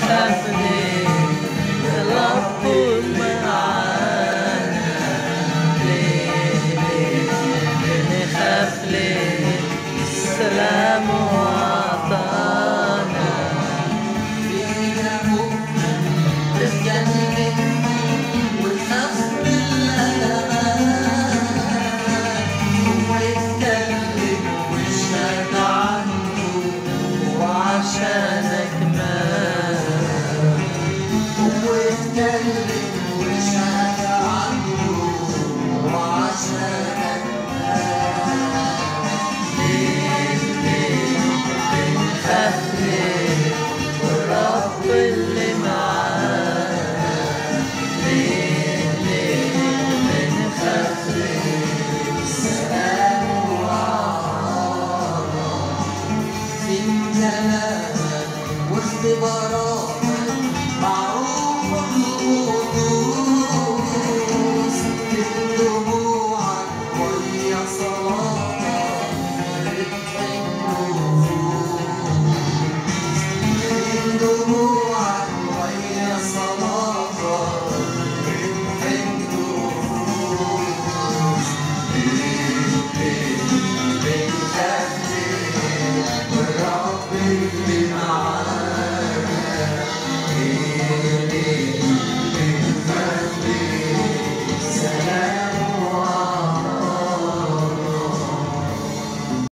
بنخاف ليه الرب معانا، ليه بنخاف ليه السلام وعطانا، فينا مؤمن تتجنن وتخاف بالأمان، هو يتكلم ويشهد عنه وعشانك مات، هو يتكلم ويشهد عنه وعشانك بنخاف ليه والرب اللي معانا، ليه بنخاف ليه السلام وعطانا، في امتلاءك واختباراتك